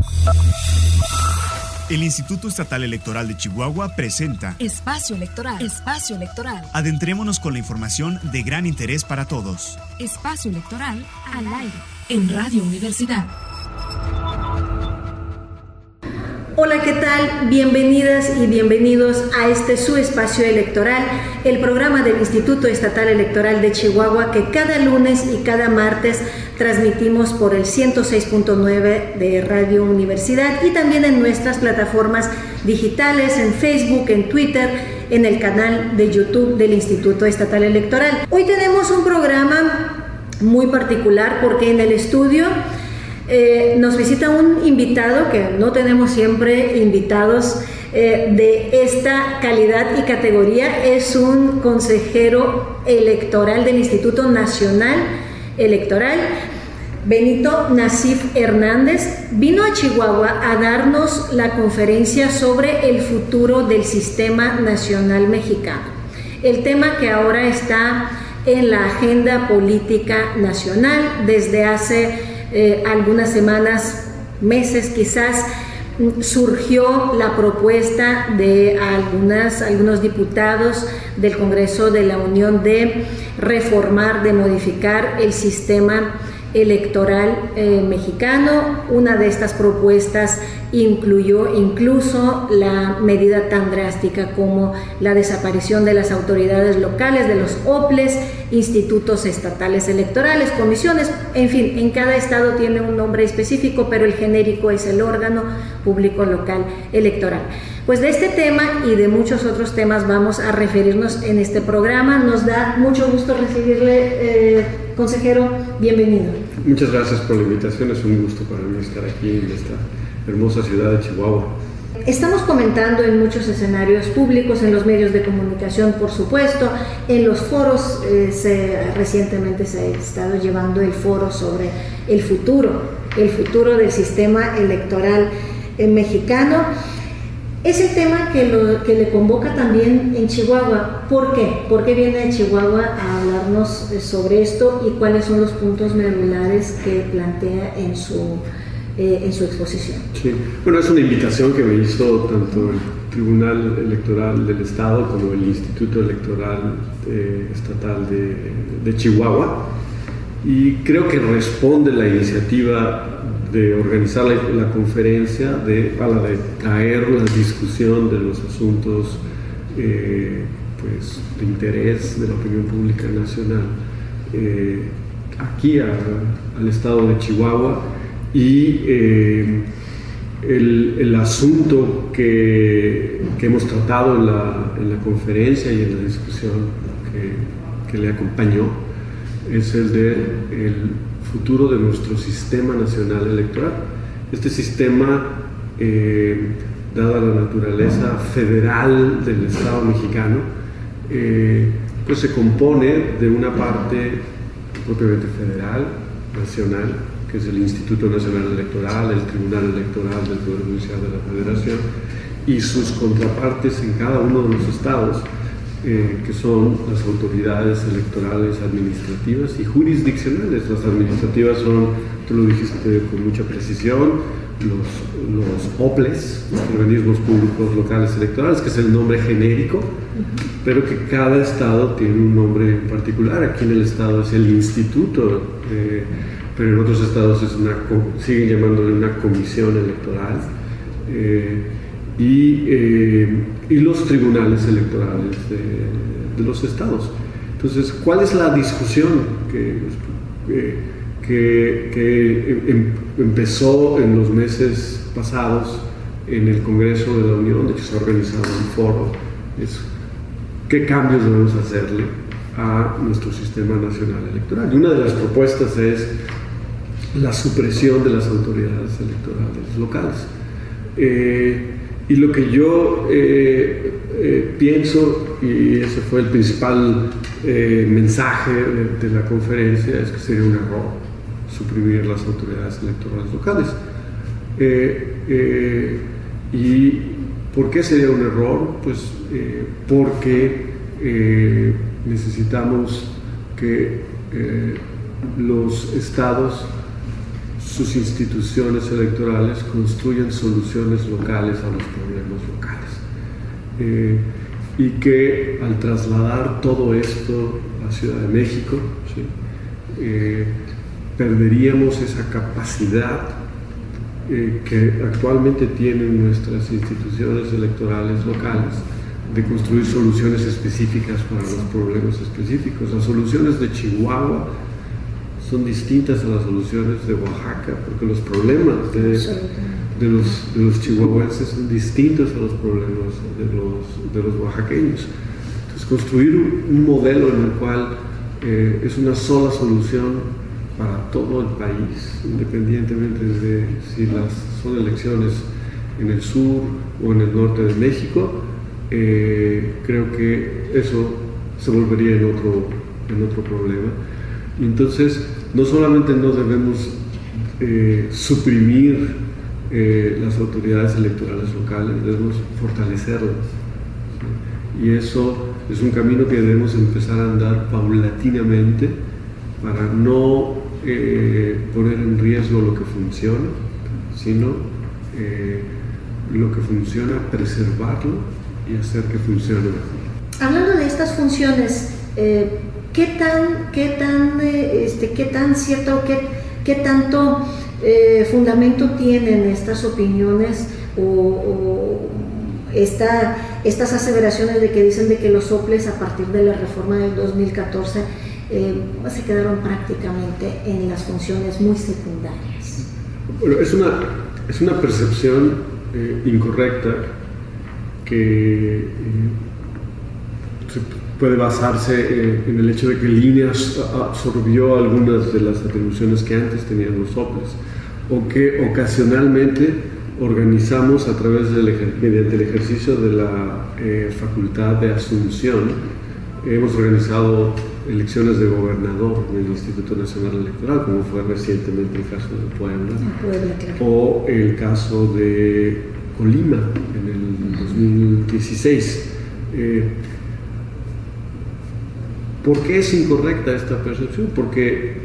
El Instituto Estatal Electoral de Chihuahua presenta Espacio Electoral. Espacio Electoral. Adentrémonos con la información de gran interés para todos. Espacio Electoral al aire en Radio Universidad. Hola, ¿qué tal? Bienvenidas y bienvenidos a este su espacio electoral, el programa del Instituto Estatal Electoral de Chihuahua que cada lunes y cada martes transmitimos por el 106.9 de Radio Universidad y también en nuestras plataformas digitales, en Facebook, en Twitter, en el canal de YouTube del Instituto Estatal Electoral. Hoy tenemos un programa muy particular porque en el estudio nos visita un invitado, que no tenemos siempre invitados de esta calidad y categoría. Es un consejero electoral del Instituto Nacional Electoral, Benito Nasif Hernández. Vino a Chihuahua a darnos la conferencia sobre el futuro del sistema nacional mexicano, el tema que ahora está en la agenda política nacional desde hace algunas semanas, meses quizás. Surgió la propuesta de algunos diputados del Congreso de la Unión de reformar, de modificar el sistema electoral mexicano. Una de estas propuestas incluyó incluso la medida tan drástica como la desaparición de las autoridades locales, de los OPLES, institutos estatales electorales, comisiones, en fin, en cada estado tiene un nombre específico, pero el genérico es el órgano público local electoral. Pues de este tema y de muchos otros temas vamos a referirnos en este programa. Nos da mucho gusto recibirle, consejero, bienvenido. Muchas gracias por la invitación, es un gusto para mí estar aquí en esta hermosa ciudad de Chihuahua. Estamos comentando en muchos escenarios públicos, en los medios de comunicación, por supuesto, en los foros. Recientemente se ha estado llevando el foro sobre el futuro del sistema electoral mexicano. Es el tema que le convoca también en Chihuahua. ¿Por qué? ¿Por qué viene de Chihuahua a hablarnos sobre esto y cuáles son los puntos medulares que plantea en su exposición? Sí, bueno, es una invitación que me hizo tanto el Tribunal Electoral del Estado como el Instituto Electoral Estatal de Chihuahua, y creo que responde la iniciativa de organizar la conferencia a la de traer la discusión de los asuntos pues, de interés de la opinión pública nacional aquí al estado de Chihuahua. Y el asunto que hemos tratado en la conferencia y en la discusión que le acompañó es el del futuro de nuestro sistema nacional electoral. Este sistema, dada la naturaleza federal del Estado mexicano, pues se compone de una parte propiamente federal, nacional, que es el Instituto Nacional Electoral, el Tribunal Electoral del Poder Judicial de la Federación, y sus contrapartes en cada uno de los estados, que son las autoridades electorales administrativas y jurisdiccionales. Las administrativas son, tú lo dijiste con mucha precisión, los OPLES, organismos públicos locales electorales, que es el nombre genérico, pero que cada estado tiene un nombre en particular. Aquí en el estado es el instituto, pero en otros estados siguen llamándole una comisión electoral, y los tribunales electorales de los estados. Entonces, ¿cuál es la discusión que empezó en los meses pasados en el Congreso de la Unión? De hecho, se ha organizado un foro. ¿Qué cambios debemos hacerle a nuestro sistema nacional electoral? Y una de las propuestas es la supresión de las autoridades electorales locales. Y lo que yo pienso, y ese fue el principal mensaje de la conferencia, es que sería un error suprimir las autoridades electorales locales. ¿Y por qué sería un error? Pues porque necesitamos que los estados sus instituciones electorales construyan soluciones locales a los problemas locales. Y que al trasladar todo esto a Ciudad de México, ¿sí? Perderíamos esa capacidad que actualmente tienen nuestras instituciones electorales locales de construir soluciones específicas para los problemas específicos. Las soluciones de Chihuahua son distintas a las soluciones de Oaxaca, porque los problemas de los chihuahuenses son distintos a los problemas de los oaxaqueños. Entonces, construir un modelo en el cual es una sola solución para todo el país, independientemente de si son elecciones en el sur o en el norte de México, creo que eso se volvería en otro problema. Y entonces, no solamente no debemos suprimir las autoridades electorales locales, debemos fortalecerlas, ¿sí? Y eso es un camino que debemos empezar a andar paulatinamente para no poner en riesgo lo que funciona, sino lo que funciona, preservarlo y hacer que funcione mejor. Hablando de estas funciones, ¿qué tan cierto o qué tanto fundamento tienen estas opiniones o estas aseveraciones de que dicen de que los soples a partir de la reforma del 2014 se quedaron prácticamente en las funciones muy secundarias? Bueno, es una percepción incorrecta que puede basarse en el hecho de que el INE absorbió algunas de las atribuciones que antes tenían los soples, o que ocasionalmente organizamos a través mediante el ejercicio de la facultad de asunción. Hemos organizado elecciones de gobernador en el Instituto Nacional Electoral, como fue recientemente el caso de Puebla, claro. O el caso de Colima en el 2016. ¿Por qué es incorrecta esta percepción? Porque,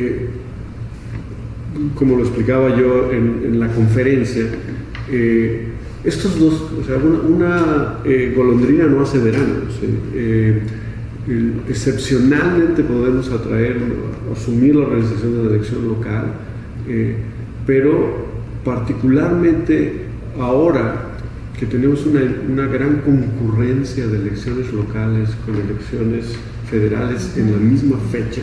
como lo explicaba yo en la conferencia, estos dos, o sea, una golondrina no hace verano. ¿Sí? Excepcionalmente podemos asumir la organización de la elección local, pero particularmente ahora que tenemos una gran concurrencia de elecciones locales con elecciones federales en la misma fecha,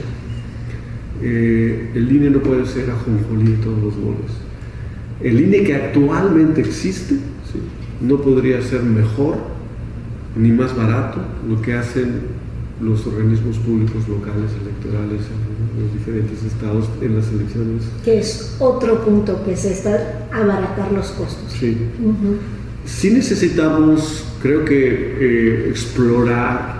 el INE no puede ser ajonjolí de todos los goles. El INE que actualmente existe, ¿sí?, no podría ser mejor ni más barato lo que hacen los organismos públicos locales electorales en los diferentes estados en las elecciones. Que es otro punto, que se está abaratar los costos. Sí. Sí necesitamos, creo que, explorar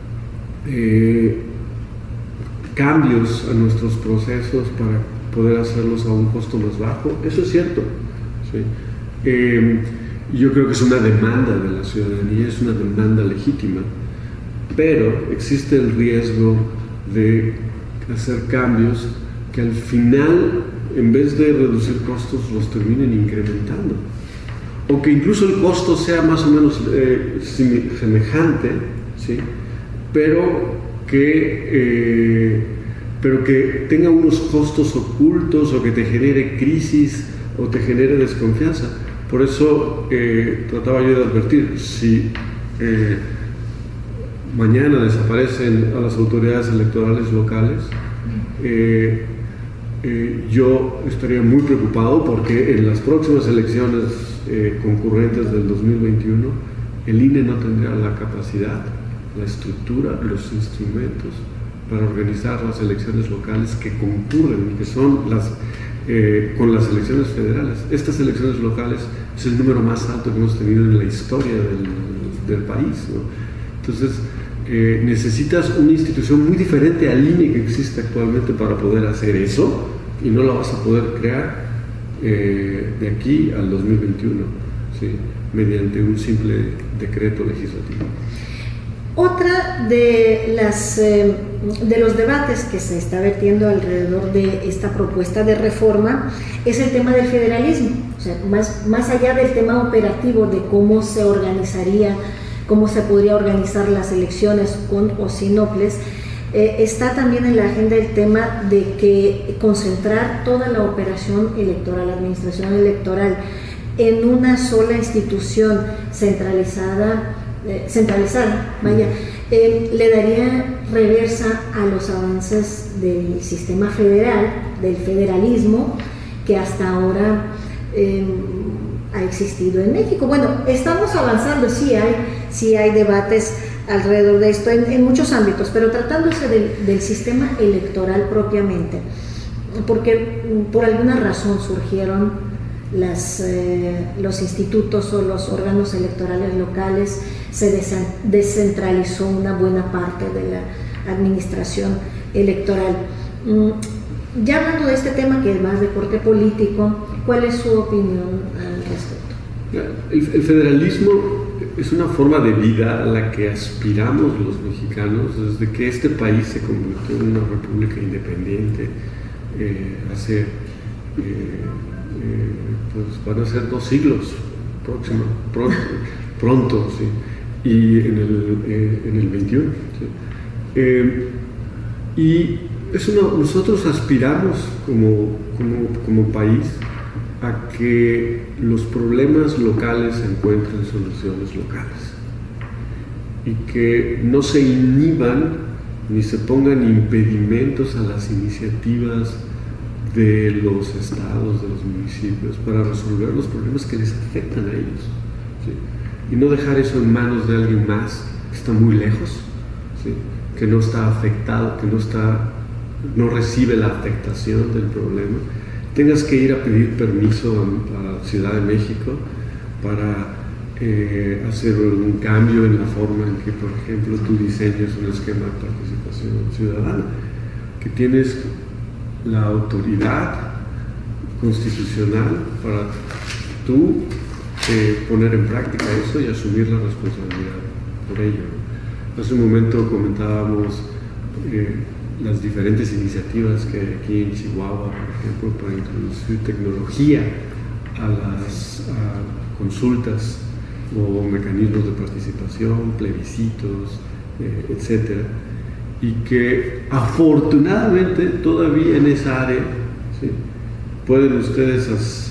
cambios a nuestros procesos para poder hacerlos a un costo más bajo. Eso es cierto. ¿Sí? Yo creo que es una demanda de la ciudadanía, es una demanda legítima, pero existe el riesgo de hacer cambios que al final, en vez de reducir costos, los terminen incrementando, o que incluso el costo sea más o menos semejante, ¿sí?, pero que tenga unos costos ocultos, o que te genere crisis o te genere desconfianza. Por eso trataba yo de advertir, si mañana desaparecen a las autoridades electorales locales, yo estaría muy preocupado, porque en las próximas elecciones concurrentes del 2021 el INE no tendrá la capacidad, la estructura, los instrumentos para organizar las elecciones locales que concurren, que son con las elecciones federales. Estas elecciones locales es el número más alto que hemos tenido en la historia del país, ¿no? Entonces, necesitas una institución muy diferente al INE que existe actualmente para poder hacer eso, y no la vas a poder crear de aquí al 2021, ¿sí?, mediante un simple decreto legislativo. Otra de los debates que se está vertiendo alrededor de esta propuesta de reforma es el tema del federalismo. O sea, más allá del tema operativo de cómo se organizaría, cómo se podría organizar las elecciones con o sin OPLES, está también en la agenda el tema de que concentrar toda la operación electoral, la administración electoral, en una sola institución centralizada, le daría reversa a los avances del sistema federal, del federalismo, que hasta ahora ha existido en México. Bueno, estamos avanzando, sí hay debates alrededor de esto en muchos ámbitos, pero tratándose del sistema electoral propiamente, porque por alguna razón surgieron los institutos o los órganos electorales locales, se descentralizó una buena parte de la administración electoral. Ya hablando de este tema, que es más de corte político, ¿cuál es su opinión al respecto? El federalismo es una forma de vida a la que aspiramos los mexicanos desde que este país se convirtió en una república independiente hace pues van a ser 2 siglos pronto, sí, y en el 21, sí. Y nosotros aspiramos como país a que los problemas locales encuentren soluciones locales y que no se inhiban ni se pongan impedimentos a las iniciativas de los estados, de los municipios, para resolver los problemas que les afectan a ellos, ¿sí? Y no dejar eso en manos de alguien más que está muy lejos, ¿sí? Que no está afectado, que no recibe la afectación del problema. Tengas que ir a pedir permiso a Ciudad de México para hacer un cambio en la forma en que, por ejemplo, tú diseñas un esquema de participación ciudadana, que tienes la autoridad constitucional para tú poner en práctica eso y asumir la responsabilidad por ello. Hace un momento comentábamos las diferentes iniciativas que hay aquí en Chihuahua, por ejemplo, para introducir tecnología a las consultas o mecanismos de participación, plebiscitos, etcétera, y que afortunadamente todavía en esa área, ¿sí?, pueden ustedes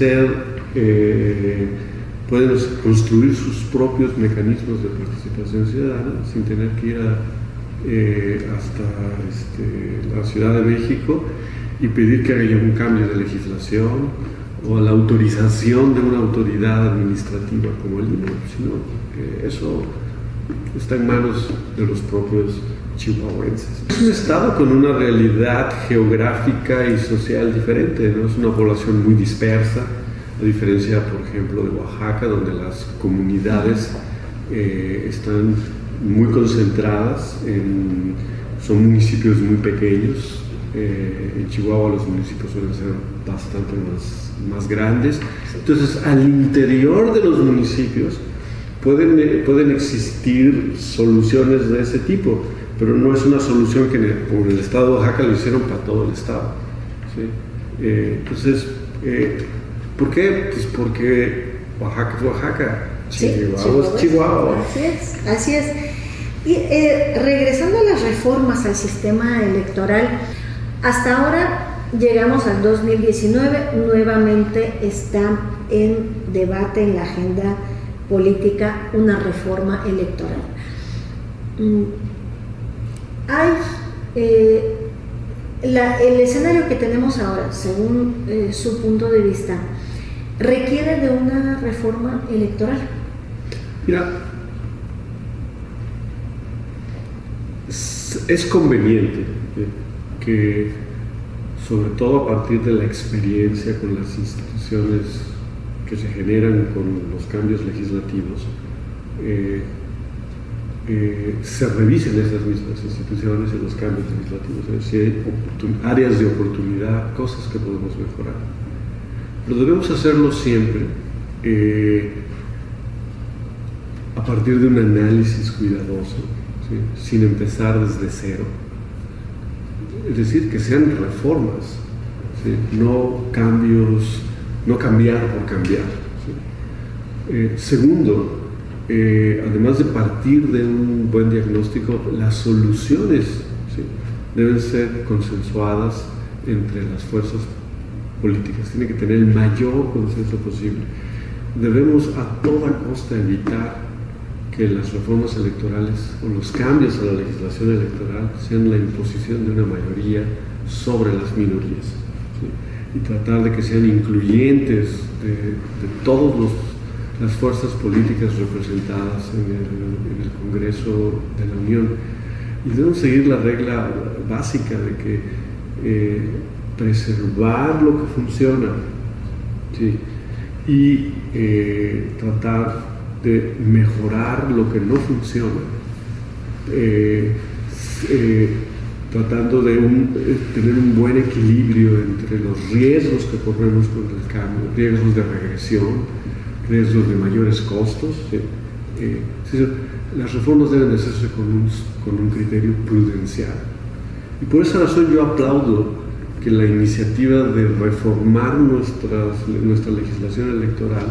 pueden construir sus propios mecanismos de participación ciudadana sin tener que ir hasta la Ciudad de México y pedir que haya un cambio de legislación o la autorización de una autoridad administrativa como el INE, sino eso está en manos de los propios chihuahuenses. Es un estado con una realidad geográfica y social diferente, ¿no? Es una población muy dispersa, a diferencia, por ejemplo, de Oaxaca, donde las comunidades están muy concentradas, son municipios muy pequeños. En Chihuahua los municipios suelen ser bastante más grandes. Entonces, al interior de los municipios pueden existir soluciones de ese tipo, pero no es una solución que como en el estado de Oaxaca lo hicieron para todo el estado, ¿sí? Entonces, ¿por qué? Pues porque Oaxaca es Oaxaca, Chihuahua es Chihuahua. Así es. Y regresando a las reformas al sistema electoral, hasta ahora llegamos al 2019, nuevamente está en debate en la agenda política una reforma electoral. El escenario que tenemos ahora, según su punto de vista, requiere de una reforma electoral. Mira, es conveniente que, sobre todo a partir de la experiencia con las instituciones que se generan con los cambios legislativos, se revisen esas mismas instituciones y los cambios legislativos, si hay áreas de oportunidad, cosas que podemos mejorar. Pero debemos hacerlo siempre a partir de un análisis cuidadoso, ¿sí? Sin empezar desde cero. Es decir, que sean reformas, ¿sí? No cambios, no cambiar por cambiar, ¿sí? Segundo, además de partir de un buen diagnóstico, las soluciones, ¿sí? Deben ser consensuadas entre las fuerzas políticas, tiene que tener el mayor consenso posible. Debemos a toda costa evitar que las reformas electorales o los cambios a la legislación electoral sean la imposición de una mayoría sobre las minorías, ¿sí? Y tratar de que sean incluyentes de todas las fuerzas políticas representadas en el Congreso de la Unión. Y debemos seguir la regla básica de que preservar lo que funciona, ¿sí? Y tratar de mejorar lo que no funciona, tratando de tener un buen equilibrio entre los riesgos que corremos con el cambio, riesgos de regresión, riesgos de mayores costos, ¿sí? Las reformas deben de hacerse con un criterio prudencial. Y por esa razón yo aplaudo que la iniciativa de reformar nuestra legislación electoral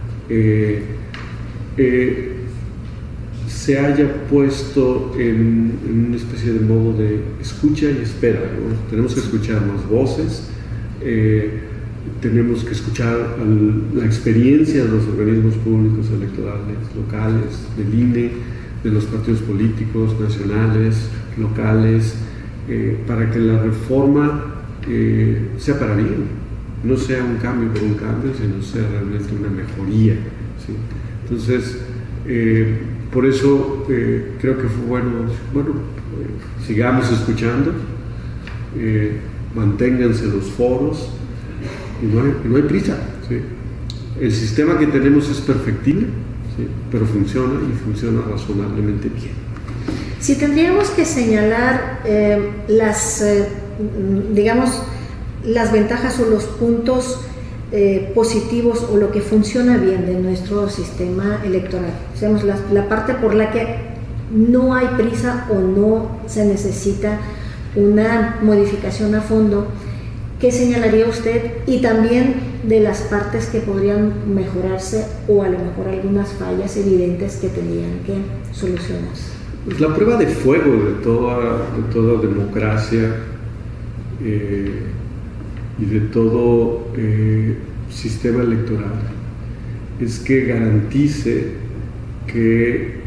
se haya puesto en una especie de modo de escucha y espera, ¿no? Tenemos que escuchar más voces, tenemos que escuchar la experiencia de los organismos públicos electorales locales, del INE, de los partidos políticos nacionales, locales, para que la reforma sea para bien, no sea un cambio por un cambio, sino sea realmente una mejoría, ¿sí? Entonces, por eso creo que fue bueno, sigamos escuchando, manténganse los foros, y no hay prisa, ¿sí? El sistema que tenemos es perfectible, ¿sí? Pero funciona y funciona razonablemente bien. Si tendríamos que señalar digamos, las ventajas o los puntos positivos o lo que funciona bien de nuestro sistema electoral, digamos, la parte por la que no hay prisa o no se necesita una modificación a fondo, ¿qué señalaría usted? Y también de las partes que podrían mejorarse o a lo mejor algunas fallas evidentes que tendrían que solucionarse. Pues la prueba de fuego de toda democracia y de todo sistema electoral es que garantice que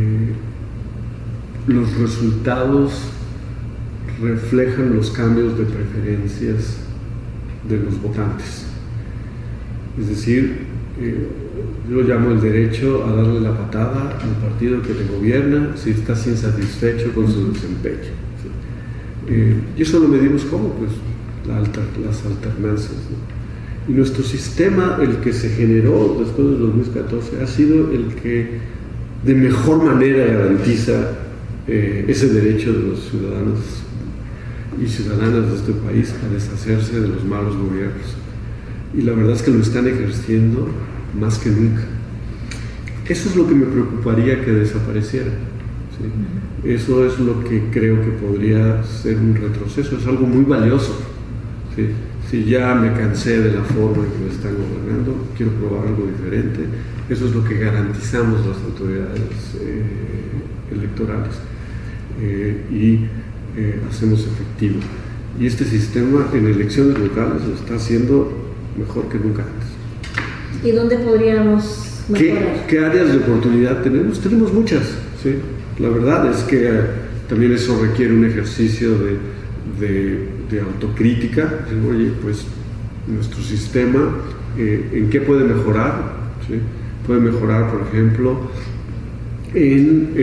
los resultados reflejan los cambios de preferencias de los votantes. Es decir, yo lo llamo el derecho a darle la patada al partido que te gobierna si estás insatisfecho con su desempeño, ¿sí? Y eso lo medimos como, pues, las alternancias, ¿no? Y nuestro sistema, el que se generó después del 2014, ha sido el que de mejor manera garantiza ese derecho de los ciudadanos y ciudadanas de este país a deshacerse de los malos gobiernos. Y la verdad es que lo están ejerciendo más que nunca. Eso es lo que me preocuparía que desapareciera, ¿sí? Eso es lo que creo que podría ser un retroceso, es algo muy valioso, ¿sí? Si ya me cansé de la forma en que me están gobernando, quiero probar algo diferente. Eso es lo que garantizamos las autoridades electorales y hacemos efectivo. Y este sistema en elecciones locales lo está haciendo mejor que nunca antes. ¿Y dónde podríamos mejorar? ¿Qué áreas de oportunidad tenemos? Tenemos muchas, ¿sí? La verdad es que también eso requiere un ejercicio de autocrítica. Oye, pues nuestro sistema, ¿en qué puede mejorar? ¿Sí? Puede mejorar, por ejemplo, en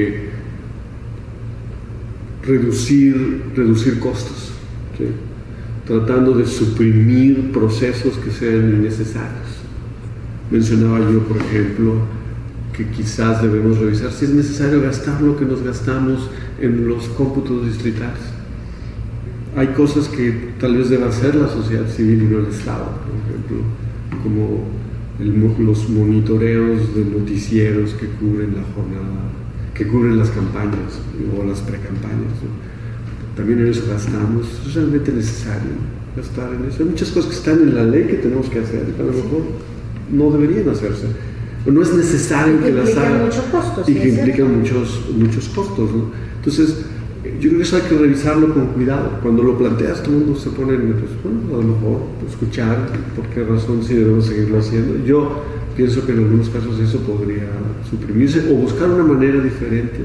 reducir costos, ¿sí? Tratando de suprimir procesos que sean innecesarios. Mencionaba yo, por ejemplo, que quizás debemos revisar si es necesario gastar lo que nos gastamos en los cómputos distritales. Hay cosas que tal vez deba hacer la sociedad civil y no el Estado, por ejemplo, como los monitoreos de noticieros que cubren la jornada, que cubren las campañas o las precampañas, ¿no? También en eso gastamos. Es realmente necesario gastar en eso. Hay muchas cosas que están en la ley que tenemos que hacer, que a lo mejor no deberían hacerse. O no es necesario que las hagan. Muchos costos, y que implican muchos costos, ¿no? Entonces, yo creo que eso hay que revisarlo con cuidado. Cuando lo planteas, todo el mundo se pone, pues, bueno, a lo mejor escuchar por qué razón sí debemos seguirlo haciendo. Yo pienso que en algunos casos eso podría suprimirse o buscar una manera diferente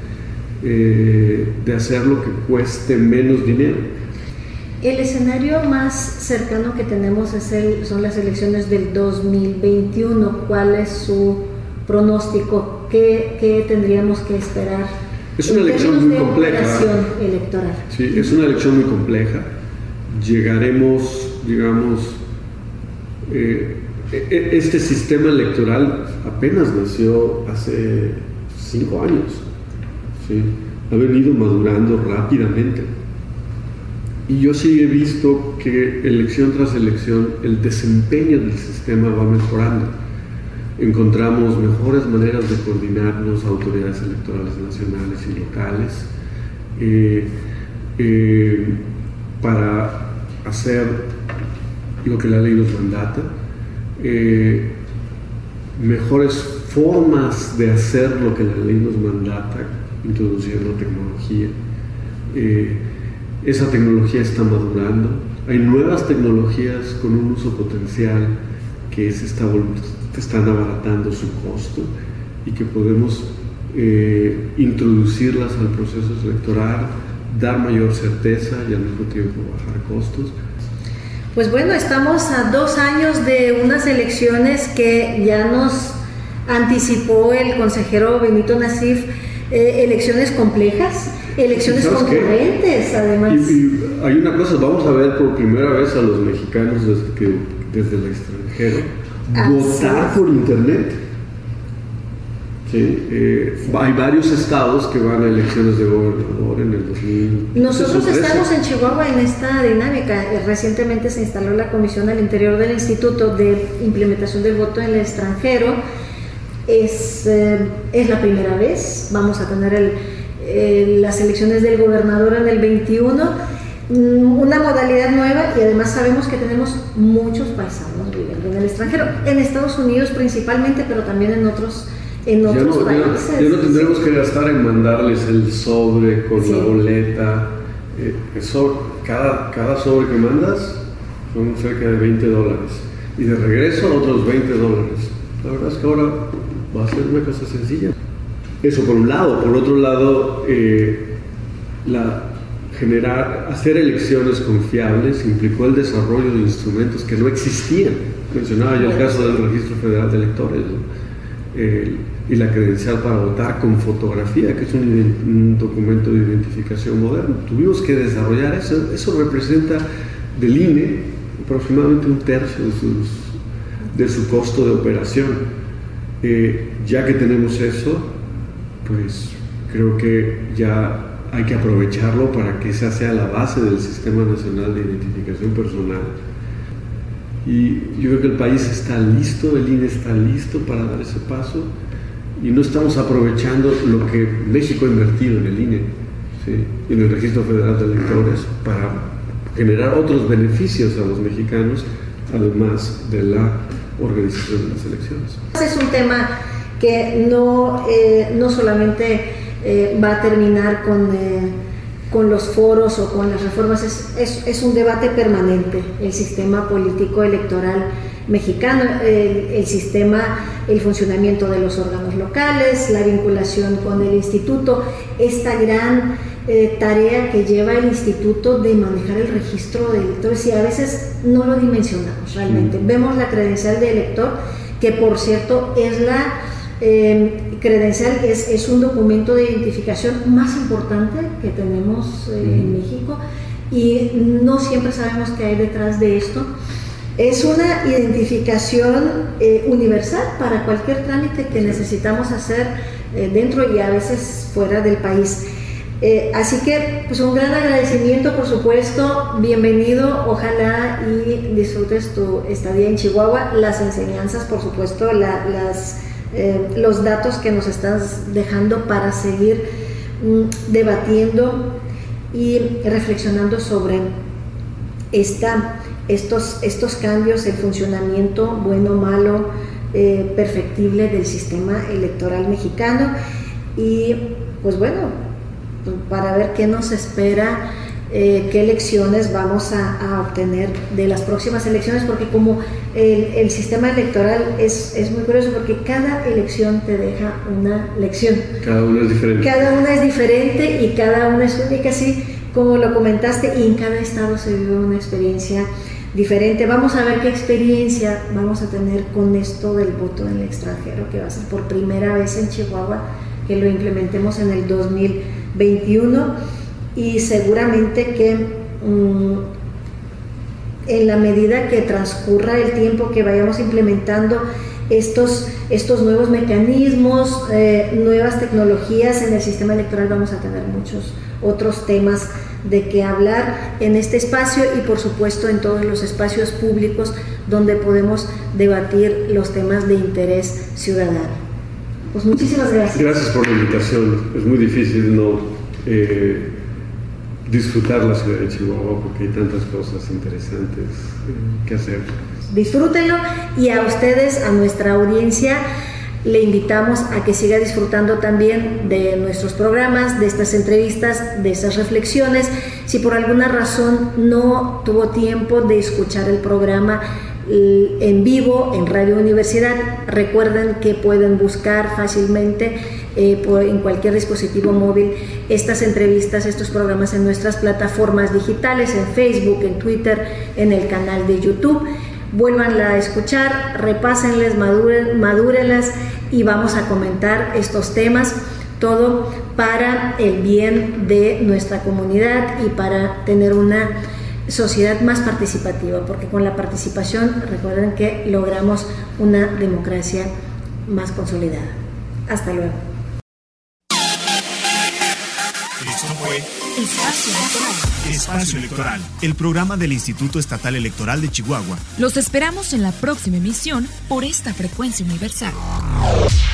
de hacerlo que cueste menos dinero. El escenario más cercano que tenemos son las elecciones del 2021. ¿Cuál es su pronóstico? ¿Qué tendríamos que esperar? Es una elección muy compleja. Electoral. Sí, es una elección muy compleja. Llegaremos, digamos, este sistema electoral apenas nació hace 5 años. ¿Sí? Ha venido madurando rápidamente. Y yo sí he visto que elección tras elección el desempeño del sistema va mejorando. Encontramos mejores maneras de coordinarnos, autoridades electorales nacionales y locales, para hacer lo que la ley nos mandata, mejores formas de hacer lo que la ley nos mandata, introduciendo tecnología. Esa tecnología está madurando. Hay nuevas tecnologías con un uso potencial que están abaratando su costo y que podemos introducirlas al proceso electoral, dar mayor certeza y al mismo tiempo bajar costos. Pues bueno, estamos a 2 años de unas elecciones que ya nos anticipó el consejero Benito Nasif, elecciones complejas, elecciones concurrentes, además. Y hay una cosa, vamos a ver por primera vez a los mexicanos desde el extranjero votar por internet. Sí, hay varios estados que van a elecciones de gobernador en el 2000. Nosotros estamos en Chihuahua en esta dinámica. Recientemente se instaló la comisión al interior del Instituto de Implementación del Voto en el Extranjero. Es la primera vez. Vamos a tener las elecciones del gobernador en el 21, una modalidad nueva, y además sabemos que tenemos muchos paisanos viviendo en el extranjero, en Estados Unidos principalmente, pero también en otros países. Ya no tendremos que gastar en mandarles el sobre con la boleta. Cada sobre que mandas son cerca de $20 y de regreso otros $20. La verdad es que ahora va a ser una cosa sencilla. Eso por un lado. Por otro lado, hacer elecciones confiables implicó el desarrollo de instrumentos que no existían. Mencionaba yo el caso del Registro Federal de Electores, ¿no? Y la credencial para votar con fotografía, que es un documento de identificación moderno. Tuvimos que desarrollar eso. Eso representa del INE aproximadamente 1/3 de su costo de operación. Ya que tenemos eso, pues creo que ya hay que aprovecharlo para que esa sea la base del Sistema Nacional de Identificación Personal. Y yo creo que el país está listo, el INE está listo para dar ese paso, y no estamos aprovechando lo que México ha invertido en el INE, ¿sí? En el Registro Federal de Electores, para generar otros beneficios a los mexicanos, además de la organización de las elecciones. Es un tema que no solamente va a terminar con los foros o con las reformas, es un debate permanente, el sistema político electoral mexicano, el funcionamiento de los órganos locales, la vinculación con el instituto, esta gran tarea que lleva el instituto de manejar el registro de electores, y a veces no lo dimensionamos realmente. Vemos la credencial de elector, que por cierto es la credencial, es un documento de identificación más importante que tenemos en México, y no siempre sabemos qué hay detrás de esto. Es una identificación universal para cualquier trámite que necesitamos hacer dentro y a veces fuera del país. Así que pues un gran agradecimiento, por supuesto, bienvenido, ojalá y disfrutes tu estadía en Chihuahua, las enseñanzas, por supuesto, las los datos que nos estás dejando para seguir debatiendo y reflexionando sobre estos cambios, el funcionamiento bueno, malo, perfectible del sistema electoral mexicano. Y pues bueno, para ver qué nos espera, qué elecciones vamos a obtener de las próximas elecciones, porque como el sistema electoral es muy curioso, porque cada elección te deja una lección. Cada una es diferente. Cada una es diferente y cada una es única, así como lo comentaste, y en cada estado se vive una experiencia diferente. Vamos a ver qué experiencia vamos a tener con esto del voto en el extranjero, que va a ser por primera vez en Chihuahua, que lo implementemos en el 2021, y seguramente que en la medida que transcurra el tiempo, que vayamos implementando estos nuevos mecanismos, nuevas tecnologías en el sistema electoral, vamos a tener muchos otros temas de qué hablar en este espacio y por supuesto en todos los espacios públicos donde podemos debatir los temas de interés ciudadano. Pues muchísimas gracias. Gracias por la invitación. Es muy difícil no disfrutar la ciudad de Chihuahua porque hay tantas cosas interesantes que hacer. Disfrútenlo, y a ustedes, a nuestra audiencia, le invitamos a que siga disfrutando también de nuestros programas, de estas entrevistas, de estas reflexiones. Si por alguna razón no tuvo tiempo de escuchar el programa en vivo en Radio Universidad, recuerden que pueden buscar fácilmente en cualquier dispositivo móvil estas entrevistas, estos programas en nuestras plataformas digitales, en Facebook, en Twitter, en el canal de YouTube. Vuélvanla a escuchar, repásenles, madúrenlas, y vamos a comentar estos temas, todo para el bien de nuestra comunidad y para tener una sociedad más participativa, porque con la participación, recuerden que logramos una democracia más consolidada. Hasta luego. Esto fue Espacio Electoral, el programa del Instituto Estatal Electoral de Chihuahua. Los esperamos en la próxima emisión por esta frecuencia universal.